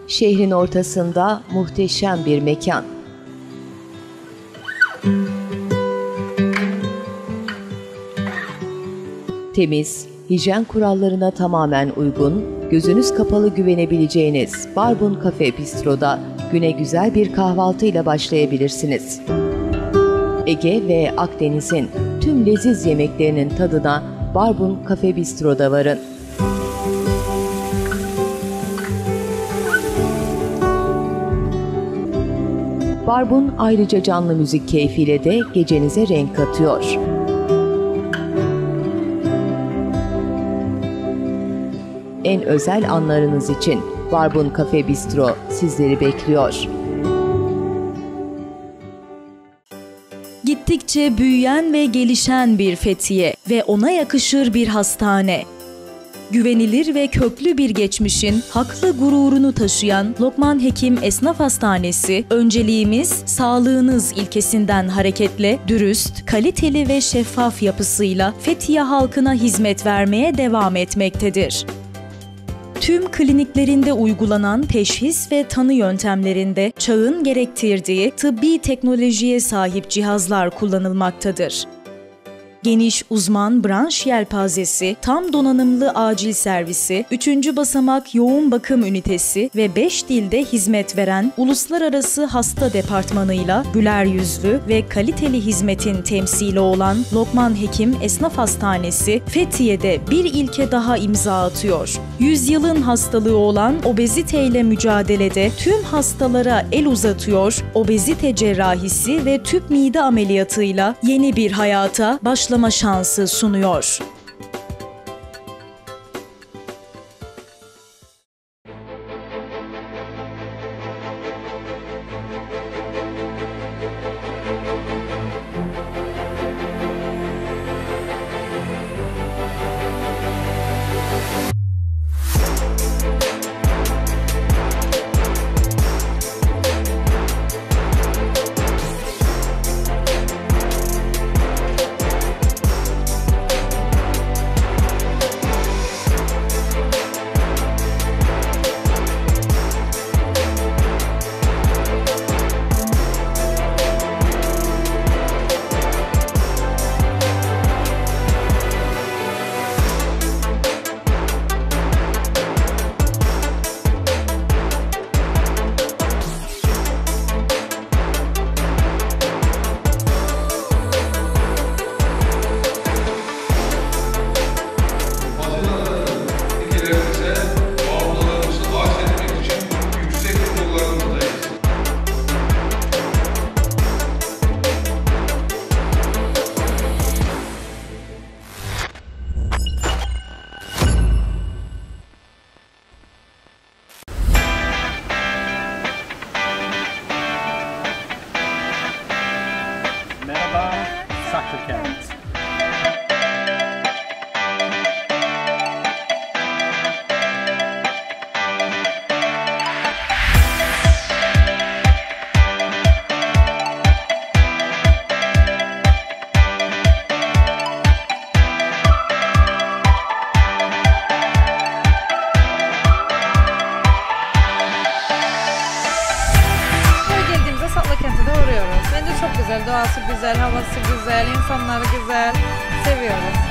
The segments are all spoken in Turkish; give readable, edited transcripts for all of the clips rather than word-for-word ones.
Şehrin ortasında muhteşem bir mekan. Temiz, hijyen kurallarına tamamen uygun, gözünüz kapalı güvenebileceğiniz Barbun Cafe Bistro'da güne güzel bir kahvaltıyla başlayabilirsiniz. Ege ve Akdeniz'in tüm leziz yemeklerinin tadına Barbun Cafe Bistro'da varın. Barbun ayrıca canlı müzik keyfiyle de gecenize renk katıyor. En özel anlarınız için Barbun Cafe Bistro sizleri bekliyor. Gittikçe büyüyen ve gelişen bir Fethiye ve ona yakışır bir hastane. Güvenilir ve köklü bir geçmişin haklı gururunu taşıyan Lokman Hekim Esnaf Hastanesi, önceliğimiz sağlığınız ilkesinden hareketle dürüst, kaliteli ve şeffaf yapısıyla Fethiye halkına hizmet vermeye devam etmektedir. Tüm kliniklerinde uygulanan teşhis ve tanı yöntemlerinde çağın gerektirdiği tıbbi teknolojiye sahip cihazlar kullanılmaktadır. Geniş uzman branş yelpazesi, tam donanımlı acil servisi, 3. basamak yoğun bakım ünitesi ve 5 dilde hizmet veren uluslararası hasta departmanıyla güler yüzlü ve kaliteli hizmetin temsili olan Lokman Hekim Esnaf Hastanesi, Fethiye'de bir ilke daha imza atıyor. Yüzyılın hastalığı olan obeziteyle mücadelede tüm hastalara el uzatıyor, obezite cerrahisi ve tüp mide ameliyatıyla yeni bir hayata başlama şansı sunuyor. Çok güzel, doğası güzel, havası güzel, insanları güzel, seviyoruz.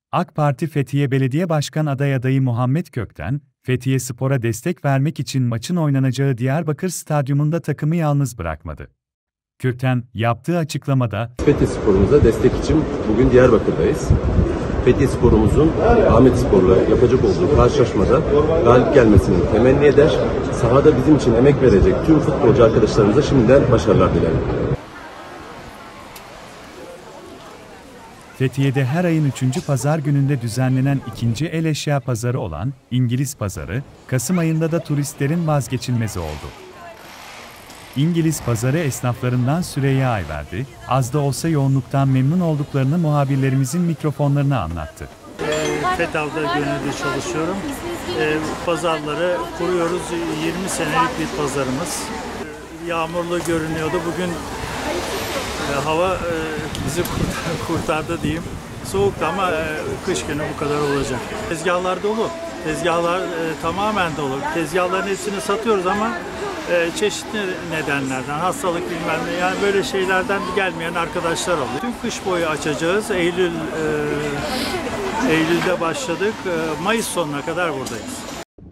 AK Parti Fethiye Belediye Başkan adayı Muhammed Kökten, Fethiye Spor'a destek vermek için maçın oynanacağı Diyarbakır Stadyumunda takımı yalnız bırakmadı. Kökten, yaptığı açıklamada, Fethiye Spor'umuza destek için bugün Diyarbakır'dayız. Fethiye Spor'umuzun Ahmet Spor'la yapacak olduğu karşılaşmada galip gelmesini temenni eder. Sahada bizim için emek verecek tüm futbolcu arkadaşlarımıza şimdiden başarılar dilerim. Fethiye'de her ayın 3. pazar gününde düzenlenen ikinci el eşya pazarı olan İngiliz Pazarı, Kasım ayında da turistlerin vazgeçilmezi oldu. İngiliz Pazarı esnaflarından Süreyya Ayverdi, az da olsa yoğunluktan memnun olduklarını muhabirlerimizin mikrofonlarına anlattı. FETAV'da gönüllü çalışıyorum. Pazarları kuruyoruz. 20 senelik bir pazarımız. Yağmurlu görünüyordu. Bugün hava bizi kurtardı diyeyim. Soğuktu ama kış günü bu kadar olacak. Tezgahlar dolu. Tezgahlar tamamen dolu. Tezgahların hepsini satıyoruz ama çeşitli nedenlerden, hastalık bilmem ne, yani böyle şeylerden gelmeyen arkadaşlar oluyor. Tüm kış boyu açacağız. Eylül'de başladık. Mayıs sonuna kadar buradayız.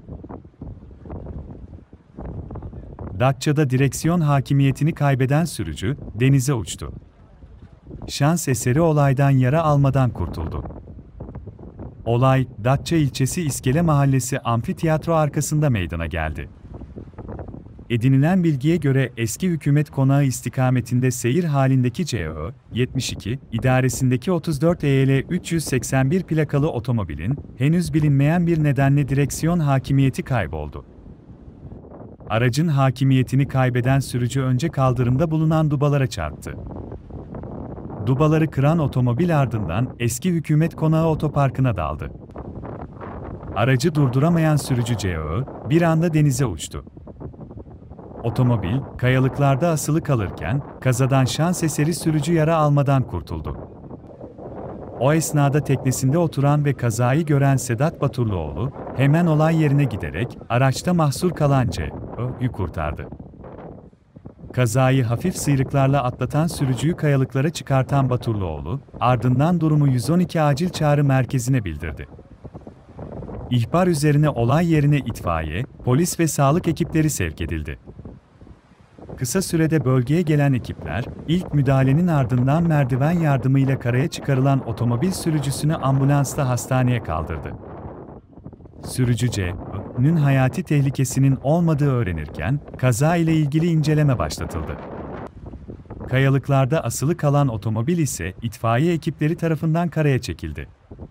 Datça'da direksiyon hakimiyetini kaybeden sürücü denize uçtu. Şans eseri olaydan yara almadan kurtuldu. Olay, Datça ilçesi İskele Mahallesi amfiteyatro arkasında meydana geldi. Edinilen bilgiye göre eski hükümet konağı istikametinde seyir halindeki CO 72 idaresindeki 34 EL 381 plakalı otomobilin henüz bilinmeyen bir nedenle direksiyon hakimiyeti kayboldu. Aracın hakimiyetini kaybeden sürücü önce kaldırımda bulunan dubalara çarptı. Dubaları kıran otomobil ardından eski hükümet konağı otoparkına daldı. Aracı durduramayan sürücü CO bir anda denize uçtu. Otomobil, kayalıklarda asılı kalırken, kazadan şans eseri sürücü yara almadan kurtuldu. O esnada teknesinde oturan ve kazayı gören Sedat Baturluoğlu, hemen olay yerine giderek, araçta mahsur kalan CO'yu kurtardı. Kazayı hafif sıyrıklarla atlatan sürücüyü kayalıklara çıkartan Baturluoğlu, ardından durumu 112 acil çağrı merkezine bildirdi. İhbar üzerine olay yerine itfaiye, polis ve sağlık ekipleri sevk edildi. Kısa sürede bölgeye gelen ekipler, ilk müdahalenin ardından merdiven yardımıyla karaya çıkarılan otomobil sürücüsünü ambulansla hastaneye kaldırdı. Sürücü C.'nin hayati tehlikesinin olmadığı öğrenirken, kaza ile ilgili inceleme başlatıldı. Kayalıklarda asılı kalan otomobil ise itfaiye ekipleri tarafından karaya çekildi.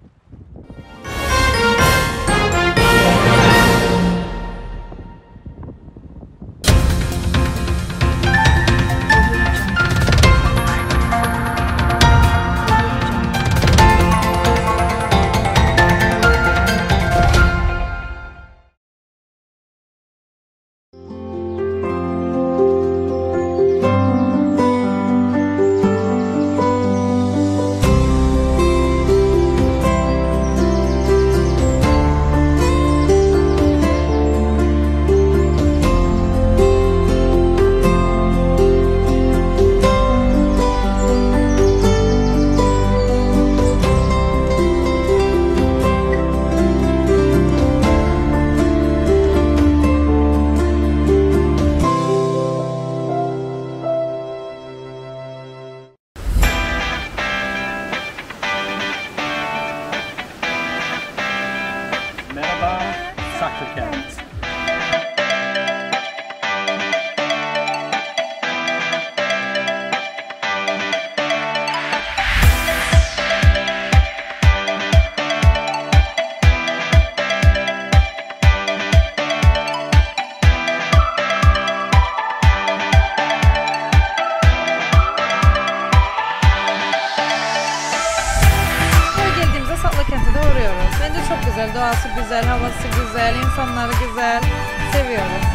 Güzel, doğası güzel, havası güzel, insanları güzel, seviyoruz.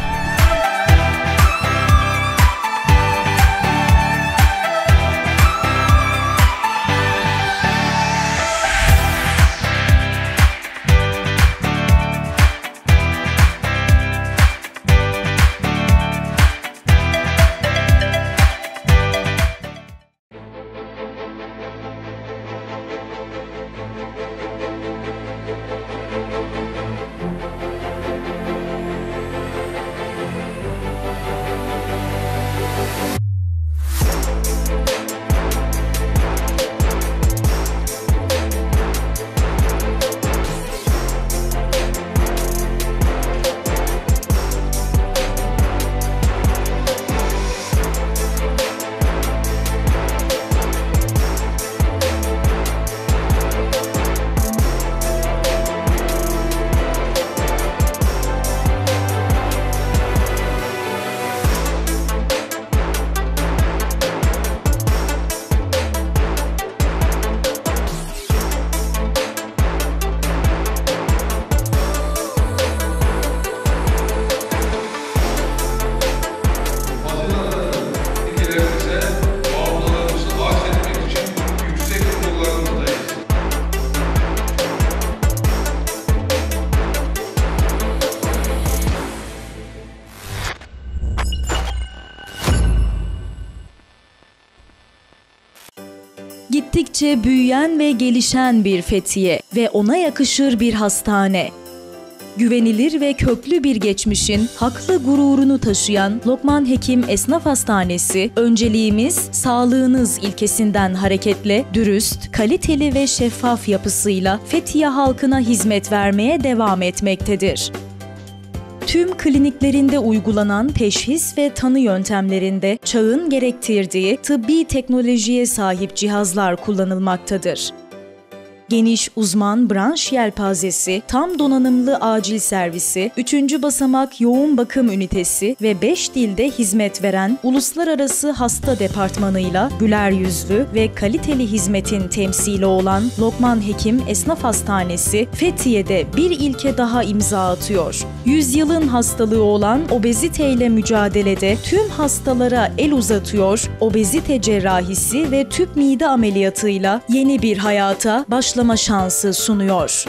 gittikçe büyüyen ve gelişen bir Fethiye ve ona yakışır bir hastane. Güvenilir ve köklü bir geçmişin haklı gururunu taşıyan Lokman Hekim Esnaf Hastanesi, önceliğimiz sağlığınız ilkesinden hareketle dürüst, kaliteli ve şeffaf yapısıyla Fethiye halkına hizmet vermeye devam etmektedir. Tüm kliniklerinde uygulanan teşhis ve tanı yöntemlerinde çağın gerektirdiği tıbbi teknolojiye sahip cihazlar kullanılmaktadır. Geniş uzman branş yelpazesi, tam donanımlı acil servisi, 3. basamak yoğun bakım ünitesi ve 5 dilde hizmet veren uluslararası hasta departmanıyla güler yüzlü ve kaliteli hizmetin temsili olan Lokman Hekim Esnaf Hastanesi, Fethiye'de bir ilke daha imza atıyor. Yüzyılın hastalığı olan obeziteyle mücadelede tüm hastalara el uzatıyor, obezite cerrahisi ve tüp mide ameliyatıyla yeni bir hayata başlamak şansı sunuyor.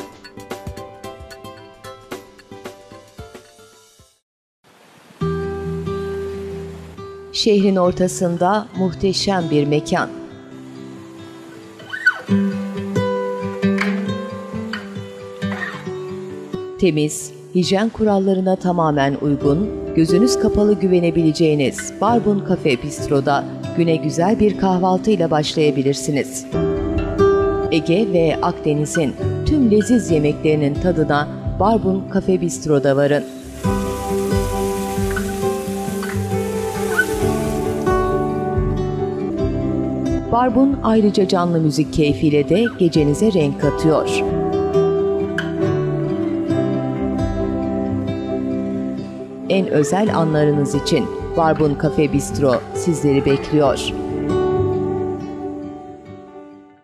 Şehrin ortasında muhteşem bir mekan. Temiz, hijyen kurallarına tamamen uygun, gözünüz kapalı güvenebileceğiniz Barbun Cafe Bistro'da güne güzel bir kahvaltıyla başlayabilirsiniz. Ege ve Akdeniz'in tüm leziz yemeklerinin tadına Barbun Cafe Bistro'da varın. Barbun ayrıca canlı müzik keyfiyle de gecenize renk katıyor. En özel anlarınız için Barbun Cafe Bistro sizleri bekliyor.